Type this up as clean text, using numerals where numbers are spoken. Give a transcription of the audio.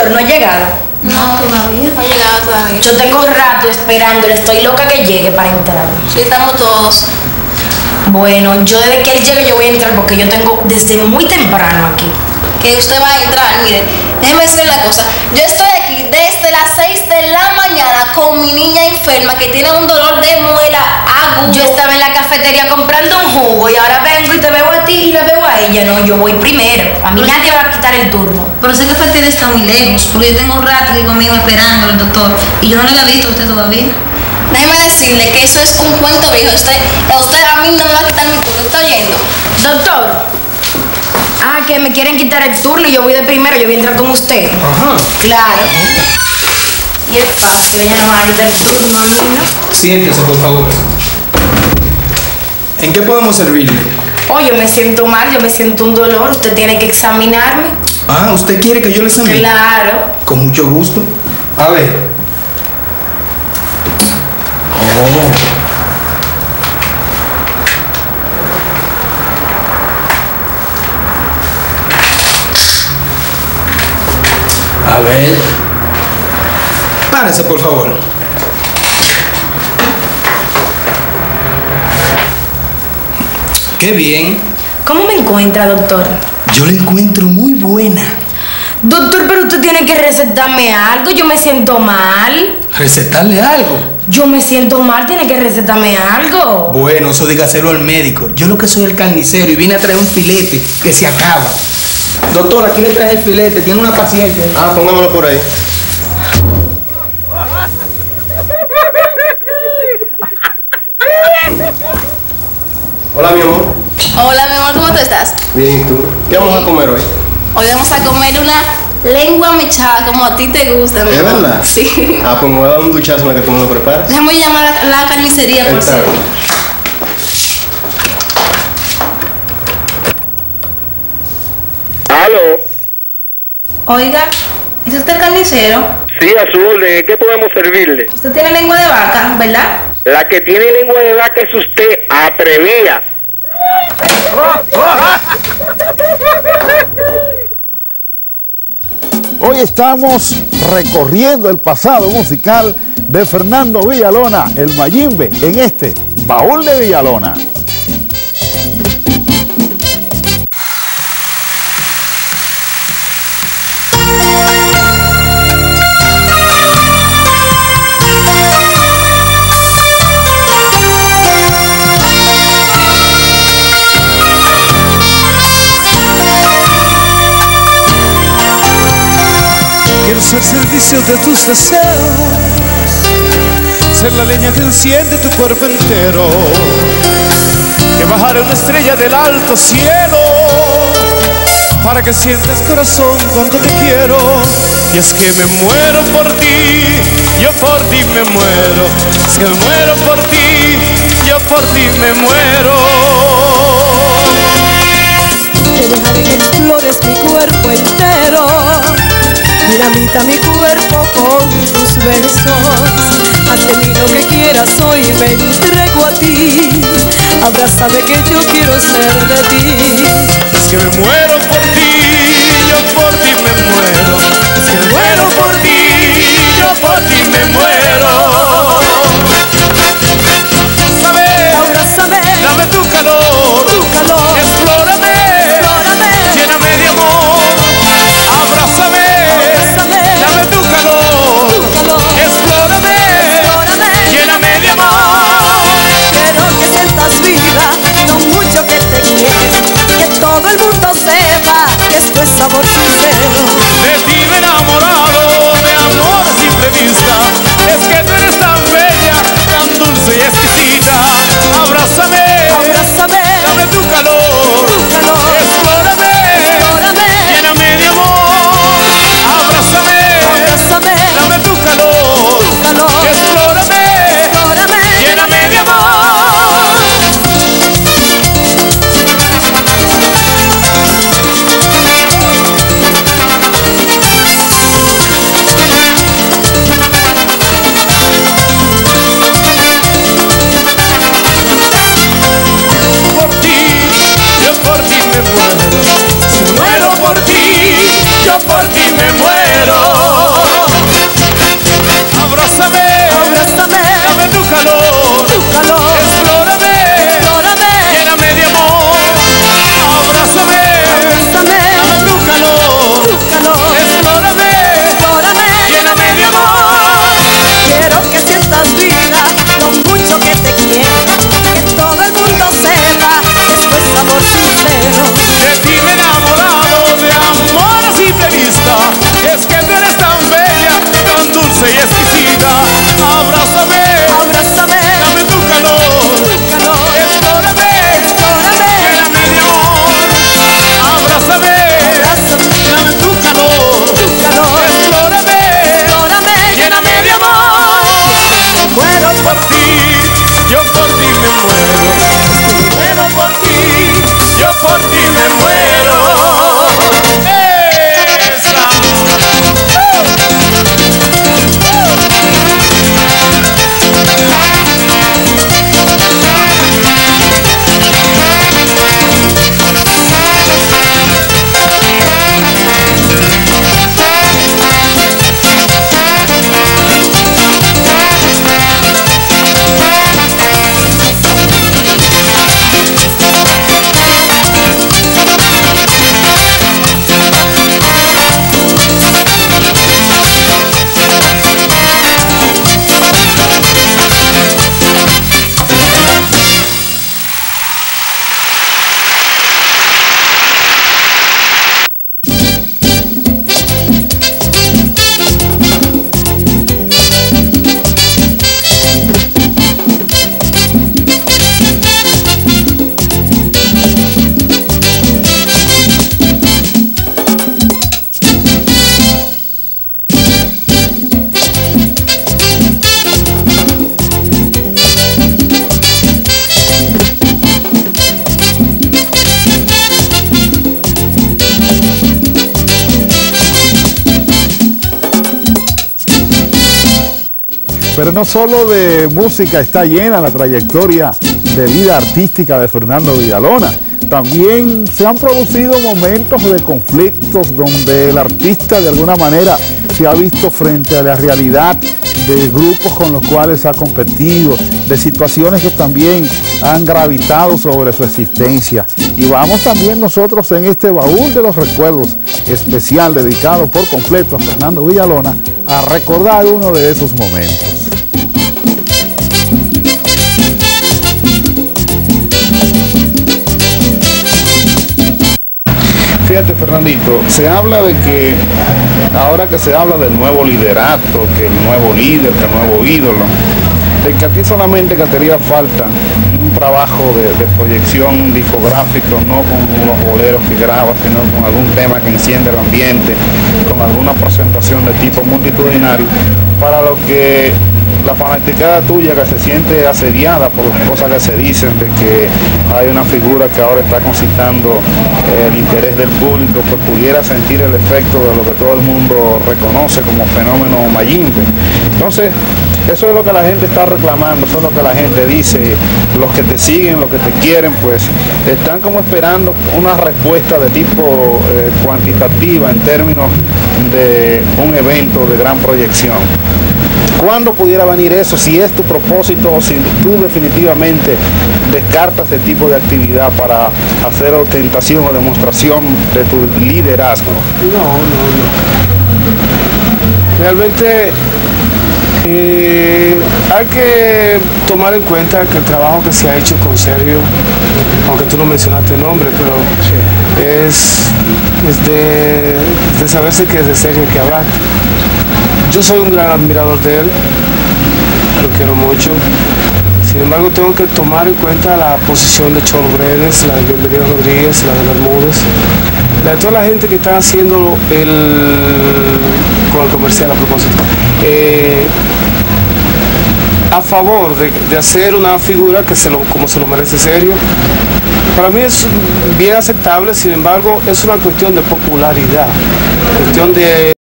doctor no ha llegado. No, todavía. No ha llegado todavía. Yo tengo rato esperándole, estoy loca que llegue para entrar. Sí, estamos todos. Bueno, yo desde que él llegue yo voy a entrar porque yo tengo desde muy temprano aquí. Que usted va a entrar, mire, déjeme decirle la cosa. Yo estoy aquí desde las 6 de la mañana con mi niña enferma que tiene un dolor de muela agudo. Yo estaba en la cafetería comprando un jugo y ahora vengo y te veo a ti y la veo a ella. No, yo voy primero. A mí nadie me va a quitar el turno. Pero sé que Fertitta está muy lejos, porque yo tengo un rato aquí conmigo esperando al doctor y yo no le había visto a usted todavía. Déjeme decirle que eso es un cuento viejo. Usted a mí no me va a quitar mi turno. ¿Está oyendo? Doctor. Que me quieren quitar el turno y yo voy de primero, yo voy a entrar con usted. Ajá. Claro. Y es fácil, ella no va a quitar el turno a mí, ¿no? Siéntese, por favor. ¿En qué podemos servirle? Oh, yo me siento mal, yo me siento un dolor, usted tiene que examinarme. ¿Usted quiere que yo le examine? Claro. Con mucho gusto. A ver. A ver. Párese, por favor. Qué bien. ¿Cómo me encuentra, doctor? Yo la encuentro muy buena. Doctor, pero usted tiene que recetarme algo, yo me siento mal. ¿Recetarle algo? Yo me siento mal, tiene que recetarme algo. Bueno, eso dígaselo al médico. Yo lo que soy el carnicero y vine a traer un filete que se acaba. Doctor, aquí le traje el filete, tiene una paciente. Póngamelo por ahí. Hola, mi amor. Hola, mi amor, ¿cómo tú estás? Bien, ¿y tú? ¿Qué vamos a comer hoy? Hoy vamos a comer una lengua mechada, como a ti te gusta, mi ¿Es amor. verdad? Sí. Pues me voy a dar un duchazo en la que tú me lo preparas. Déjame llamar a la carnicería, por Está cierto. bien. ¿Aló? Oiga, ¿es usted el carnicero? Sí, a su orden. ¿Qué podemos servirle? Usted tiene lengua de vaca, ¿verdad? La que tiene lengua de vaca es usted, atrevida. Hoy estamos recorriendo el pasado musical de Fernando Villalona, el Mayimbe, en este Baúl de Villalona. Quiero ser servicio de tus deseos, ser la leña que enciende tu cuerpo entero, que bajaré una estrella del alto cielo, para que sientas corazón cuando te quiero. Y es que me muero por ti, yo por ti me muero. Es que me muero por ti, yo por ti me muero. Te dejaré que explores mi cuerpo entero, dinamita mi cuerpo con tus besos. Haz de mí lo que quieras, hoy me entrego a ti. Abrázame que yo quiero ser de ti. Es que me muero por ti, yo por ti me muero. Es que me muero por ti, yo por ti me muero. Abrázame, dame tu calor, explórame, lléname de amor. Abrázame, dame tu calor, explórame, lléname de amor. Quiero que sientas vida, lo mucho que te quiero, que todo el mundo sepa que esto es amor sincero. De ti me he enamorado, de amor a simple vista. Es que tú eres tan bella, tan dulce y exquisita. Abrázame, dame tu calor, explórame, lléname de amor. Abrázame, dame tu calor, explórame, lléname de amor. Pero no solo de música está llena la trayectoria de vida artística de Fernando Villalona. También se han producido momentos de conflictos donde el artista de alguna manera se ha visto frente a la realidad de grupos con los cuales ha competido, de situaciones que también han gravitado sobre su existencia. Y vamos también nosotros en este baúl de los recuerdos especial dedicado por completo a Fernando Villalona a recordar uno de esos momentos. Fíjate, Fernandito, se habla de que, ahora que se habla del nuevo liderato, que el nuevo líder, que el nuevo ídolo, de que a ti solamente que te haría falta un trabajo de proyección discográfico, no con los boleros que grabas, sino con algún tema que enciende el ambiente, con alguna presentación de tipo multitudinario, para lo que la fanaticada tuya que se siente asediada por las cosas que se dicen, de que hay una figura que ahora está concitando el interés del público, pues pudiera sentir el efecto de lo que todo el mundo reconoce como fenómeno Mayimbe. Entonces, eso es lo que la gente está reclamando, eso es lo que la gente dice. Los que te siguen, los que te quieren, pues están como esperando una respuesta de tipo cuantitativa en términos de un evento de gran proyección. ¿Cuándo pudiera venir eso? Si es tu propósito o si tú definitivamente descartas ese tipo de actividad para hacer ostentación o demostración de tu liderazgo. No. Realmente hay que tomar en cuenta que el trabajo que se ha hecho con Sergio, aunque tú no mencionaste el nombre, pero es de saberse que es de Sergio que hablar. Yo soy un gran admirador de él, lo quiero mucho. Sin embargo, tengo que tomar en cuenta la posición de Cholo Brenes, la de Bienvenido Rodríguez, la de Bermúdez, la de toda la gente que está haciendo con el comercial a propósito, a favor de hacer una figura que como se lo merece Sergio. Para mí es bien aceptable, sin embargo, es una cuestión de popularidad, cuestión de